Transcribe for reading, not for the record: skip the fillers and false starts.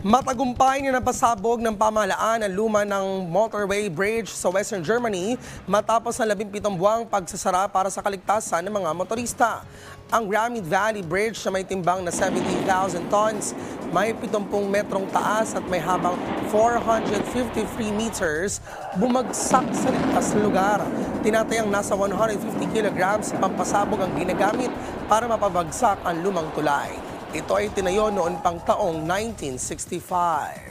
Matagumpay na napasabog ng pamahalaan ang luma ng motorway bridge sa Western Germany matapos ang 17 buwang pagsasara para sa kaligtasan ng mga motorista. Ang Ramid Valley Bridge na may timbang na 70,000 tons, may 70 metrong taas at may habang 453 meters, bumagsak sa ligtas na lugar. Tinatayang nasa 150 kilograms pampasabog ang ginagamit para mapabagsak ang lumang tulay. Ito ay tinayo noon pang taong 1965.